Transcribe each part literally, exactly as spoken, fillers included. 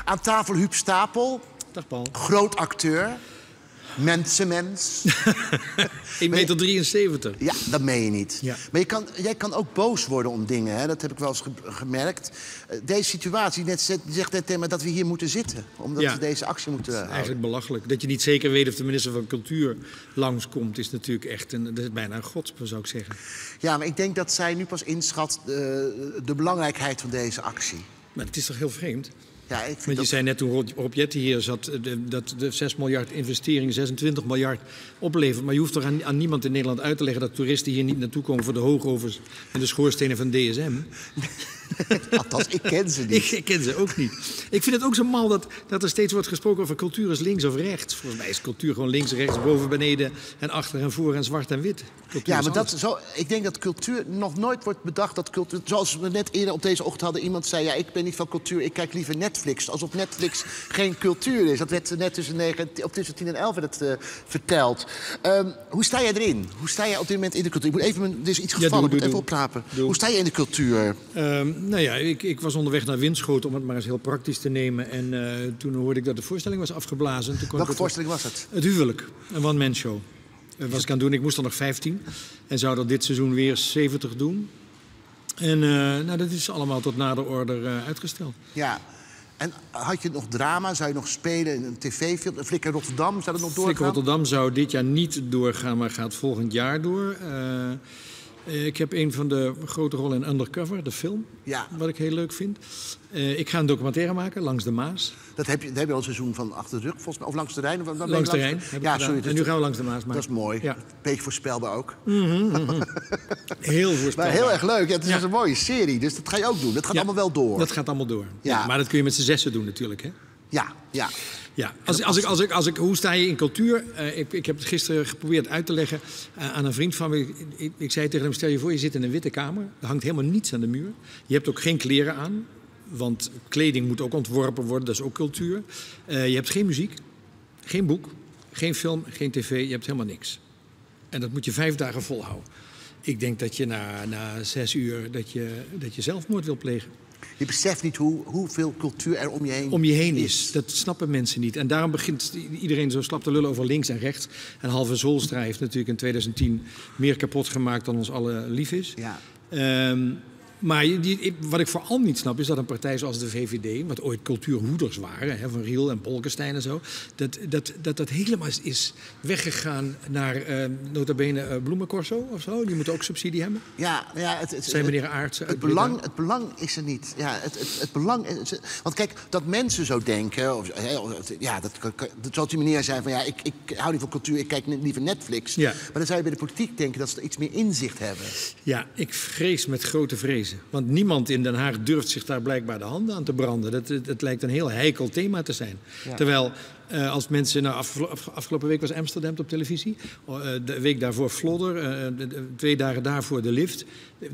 Aan tafel Huub Stapel. Dag Paul. Groot acteur. Mensenmens. één meter drieënzeventig. Ja, dat meen je niet. Ja. Maar je kan, jij kan ook boos worden om dingen, hè? Dat heb ik wel eens ge gemerkt. Uh, deze situatie, net, zegt net tegen me dat we hier moeten zitten. Omdat Ja. we deze actie moeten Het is houden. eigenlijk belachelijk. Dat je niet zeker weet of de minister van Cultuur langskomt... is natuurlijk echt een, dat is bijna een godspe, zou ik zeggen. Ja, maar ik denk dat zij nu pas inschat uh, de belangrijkheid van deze actie. Maar het is toch heel vreemd? Ja, ik vind Want je dat... zei net toen Rob Jetten hier zat... De, dat de zes miljard investering zesentwintig miljard oplevert. Maar je hoeft toch aan, aan niemand in Nederland uit te leggen... dat toeristen hier niet naartoe komen voor de hoogovens... en de schoorstenen van D S M. Althans, ik ken ze niet. Ik, ik ken ze ook niet. Ik vind het ook zo mal dat, dat er steeds wordt gesproken over cultuur is links of rechts. Volgens mij is cultuur gewoon links, rechts, boven, beneden... en achter en voor en zwart en wit. Cultuur Ja, is maar alles. dat, zo, ik denk dat cultuur nog nooit wordt bedacht dat cultuur... Zoals we net eerder op deze ochtend hadden, iemand zei... ja, ik ben niet van cultuur, ik kijk liever Netflix. Alsof Netflix geen cultuur is. Dat werd net tussen, negen, of tussen tien en elf werd het, uh, verteld. Um, hoe sta jij erin? Hoe sta jij op dit moment in de cultuur? Ik moet even, er is iets Ja, gevallen, doe, ik moet doe, even oprapen. doe. Hoe sta je in de cultuur? Um, nou ja, ik, ik was onderweg naar Winschoten om het maar eens heel praktisch te nemen. En uh, toen hoorde ik dat de voorstelling was afgeblazen. Toen kon Welke ik voorstelling was het? Het huwelijk, een one-man show. Dat was ik aan het doen. Ik moest er nog vijftien. En zou er dit seizoen weer zeventig doen. En uh, nou, dat is allemaal tot nader order uh, uitgesteld. Ja. En had je nog drama? Zou je nog spelen in een tv-film? Flikker Rotterdam, zou dat nog doorgaan? Flikker Rotterdam zou dit jaar niet doorgaan, maar gaat volgend jaar door. Uh, Ik heb een van de grote rollen in Undercover, de film, Ja. wat ik heel leuk vind. Uh, ik ga een documentaire maken, Langs de Maas. Dat heb je, dat heb je al een seizoen van achter de rug, volgens mij. Of langs de Rijn? Of, Langs, langs de Rijn. Heb ja, ik sorry. En nu gaan we Langs de Maas maken. Dat is mooi. Ja. Beetje voorspelbaar ook. Mm-hmm, mm-hmm. Heel voorspelbaar. Maar heel erg leuk. Ja, het is Ja. een mooie serie, dus dat ga je ook doen. Dat gaat Ja, allemaal wel door. Dat gaat allemaal door. Ja. Ja, maar dat kun je met z'n zessen doen natuurlijk, hè? Ja, ja. Ja, als, als ik, als ik, als ik, hoe sta je in cultuur? Uh, ik, ik heb het gisteren geprobeerd uit te leggen uh, aan een vriend van me. Ik, ik, ik zei tegen hem, stel je voor, je zit in een witte kamer. Er hangt helemaal niets aan de muur. Je hebt ook geen kleren aan. Want kleding moet ook ontworpen worden, dat is ook cultuur. Uh, je hebt geen muziek, geen boek, geen film, geen tv. Je hebt helemaal niks. En dat moet je vijf dagen volhouden. Ik denk dat je na, na zes uur dat je, dat je zelfmoord wil plegen. Je beseft niet hoe, hoeveel cultuur er om je heen Om je heen is. Dat snappen mensen niet. En daarom begint iedereen zo slap te lullen over links en rechts. En Halve Zoolstra heeft natuurlijk in twintig tien meer kapot gemaakt dan ons allen lief is. Ja. Um, maar die, wat ik vooral niet snap is dat een partij zoals de V V D... wat ooit cultuurhoeders waren, hè, van Riel en Bolkestein en zo... dat dat, dat, dat helemaal is, is weggegaan naar uh, nota bene uh, Bloemencorso of zo. Die moeten ook subsidie hebben. Ja, ja, het, het, Zijn meneer Aartsen. Het belang, het belang is er niet. Ja, het, het, het belang is, want kijk, dat mensen zo denken... Of, ja, dat, dat zal die meneer zijn van... ja, ik, ik hou niet van cultuur, ik kijk liever Netflix. Ja. Maar dan zou je bij de politiek denken dat ze er iets meer inzicht hebben. Ja, ik vrees met grote vrezen. Want niemand in Den Haag durft zich daar blijkbaar de handen aan te branden. Dat, het, het lijkt een heel heikel thema te zijn. Ja. Terwijl uh, als mensen... Nou, af, af, afgelopen week was Amsterdam op televisie. Uh, de week daarvoor Vlodder. Uh, de, de, twee dagen daarvoor de lift.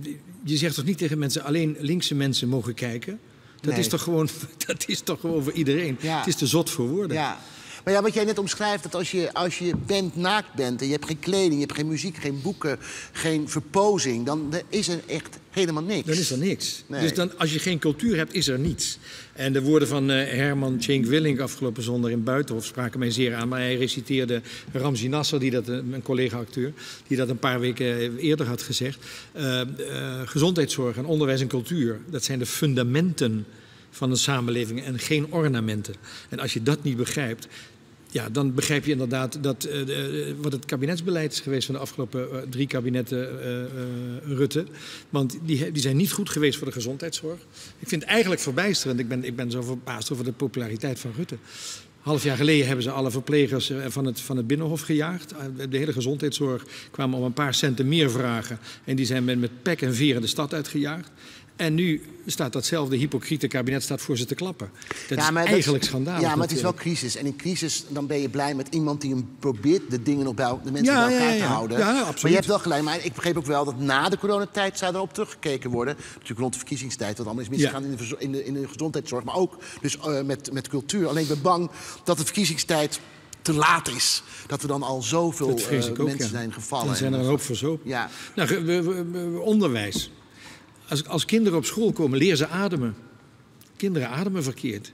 Je zegt toch niet tegen mensen... alleen linkse mensen mogen kijken? Dat, nee. is, toch gewoon, dat is toch gewoon voor iedereen? Ja. Het is te zot voor woorden. Ja. Maar ja, wat jij net omschrijft, dat als je, als je bent, naakt bent... en je hebt geen kleding, je hebt geen muziek, geen boeken, geen verpozing... dan is er echt helemaal niks. Dan is er niks. Nee. Dus dan, als je geen cultuur hebt, is er niets. En de woorden van uh, Herman Tjenk Willink afgelopen zondag in Buitenhof... spraken mij zeer aan. Maar hij reciteerde Ramzi Nasser, die dat, een collega-acteur... die dat een paar weken eerder had gezegd. Uh, uh, gezondheidszorg en onderwijs en cultuur, dat zijn de fundamenten... van een samenleving en geen ornamenten. En als je dat niet begrijpt... ja, dan begrijp je inderdaad dat uh, uh, wat het kabinetsbeleid is geweest... van de afgelopen uh, drie kabinetten uh, uh, Rutte. Want die, die zijn niet goed geweest voor de gezondheidszorg. Ik vind het eigenlijk verbijsterend. Ik ben, ik ben zo verbaasd over de populariteit van Rutte. Half jaar geleden hebben ze alle verplegers van het, van het Binnenhof gejaagd. De hele gezondheidszorg kwam om een paar centen meer vragen. En die zijn met, met pek en veren de stad uitgejaagd. En nu staat datzelfde hypocriete kabinet staat voor ze te klappen. Dat ja, is eigenlijk dat, schandalig. Ja, maar het is wel natuurlijk. crisis. En in crisis dan ben je blij met iemand die hem probeert de dingen nog bij de mensen Ja, bij elkaar ja, ja, te ja. houden. Ja, absoluut. Maar je hebt wel gelijk. Maar ik begreep ook wel dat na de coronatijd zou erop teruggekeken worden. Natuurlijk rond de verkiezingstijd, wat allemaal is misgegaan ja. in, de, in, de, in de gezondheidszorg. Maar ook dus, uh, met, met cultuur. Alleen ik ben bang dat de verkiezingstijd te laat is. Dat we dan al zoveel uh, ook, mensen ja. zijn gevallen. Dan zijn er een hoop verzopen. Ja. Nou, we, we, we, onderwijs. Als, als kinderen op school komen, leren ze ademen. Kinderen ademen verkeerd.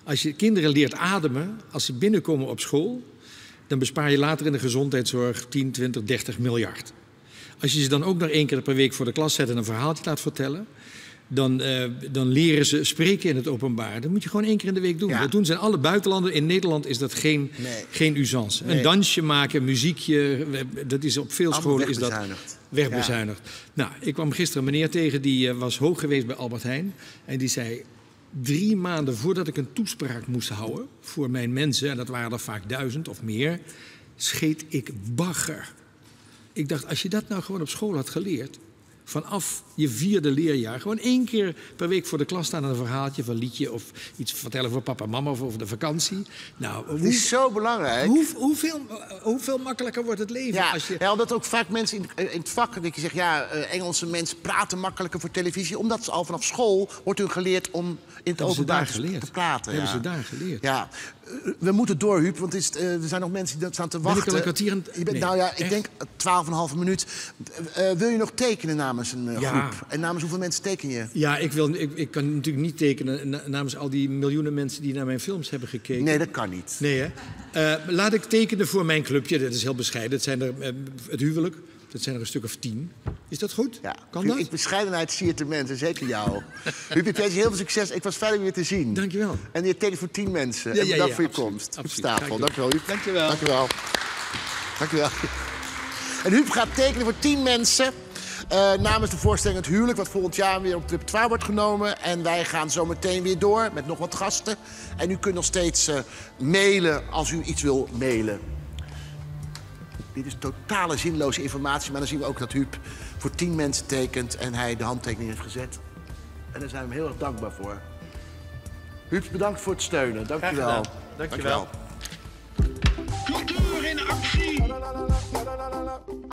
Als je kinderen leert ademen, als ze binnenkomen op school, dan bespaar je later in de gezondheidszorg tien, twintig, dertig miljard. Als je ze dan ook nog één keer per week voor de klas zet en een verhaaltje laat vertellen, dan, uh, dan leren ze spreken in het openbaar. Dat moet je gewoon één keer in de week doen. Ja. Dat doen ze in alle buitenlanden. In Nederland is dat geen, nee. geen usance. Nee. Een dansje maken, muziekje, dat is op veel scholen is dat wegbezuinigd. Ja. Nou, ik kwam gisteren een meneer tegen, die uh, was hoog geweest bij Albert Heijn. En die zei, drie maanden voordat ik een toespraak moest houden voor mijn mensen, en dat waren er vaak duizend of meer, scheet ik bagger. Ik dacht, als je dat nou gewoon op school had geleerd, vanaf je vierde leerjaar, gewoon één keer per week voor de klas staan en een verhaaltje of een liedje of iets vertellen voor papa en mama of over de vakantie. Nou, het is hoe, zo belangrijk. Hoe, hoeveel, hoeveel makkelijker wordt het leven? Ja, als je... ja, omdat ook vaak mensen in, in het vak, dat je zegt, ja, uh, Engelse mensen praten makkelijker voor televisie, omdat ze al vanaf school wordt hun geleerd om in het openbaar te praten. Hebben ja. ze daar geleerd? Ja. Uh, we moeten door, Huub, want is, uh, er zijn nog mensen die staan te wachten. Ben ik al een kwartier aan... Je bent, nee, nou ja, ik echt? denk twaalf en een halve minuut. Uh, wil je nog tekenen namens een uh, ja. groep? En namens hoeveel mensen teken je? Ja, ik, wil, ik, ik kan natuurlijk niet tekenen namens al die miljoenen mensen die naar mijn films hebben gekeken. Nee, dat kan niet. Nee, hè? Uh, laat ik tekenen voor mijn clubje. Dat is heel bescheiden. Dat zijn er, uh, het huwelijk, dat zijn er een stuk of tien. Is dat goed? Ja. Kan dat? Ik bescheidenheid siert de mensen, zeker jou. Huub, ik wens je heel veel succes. Ik was fijn om je te zien. Dankjewel. En je tekent voor tien mensen. Ja, en bedankt ja, ja, voor je absoluut, komst. Absoluut. Stapel. Dankjewel, Huub. Dankjewel. Dankjewel. Dankjewel. En Huub gaat tekenen voor tien mensen. Uh, namens de voorstelling Het Huwelijk, wat volgend jaar weer op repertoire wordt genomen. En wij gaan zo meteen weer door met nog wat gasten. En u kunt nog steeds uh, mailen als u iets wil mailen. Dit is totale zinloze informatie, maar dan zien we ook dat Huub voor tien mensen tekent en hij de handtekening heeft gezet. En daar zijn we hem heel erg dankbaar voor. Huub, bedankt voor het steunen. Dank je wel. Dank je wel. Cultuur in actie!